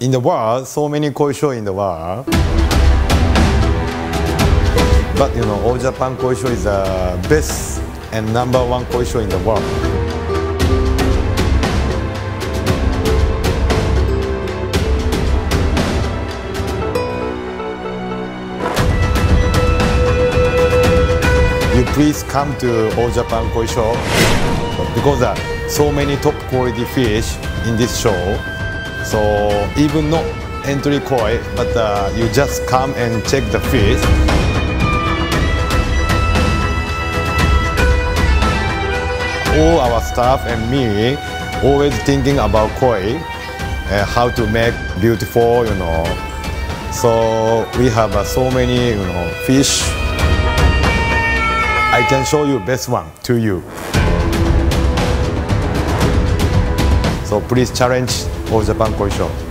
in the world, so many koi show in the world. But you know, All Japan Koi Show is the best and #1 koi show in the world. You please come to All Japan Koi Show because so many top quality fish in this show. So even not entry koi, but you just come and check the fish. All our staff and me always thinking about koi, how to make beautiful, you know. So we have so many, you know, fish. I can show you best one to you. So please challenge All Japan Koi Show.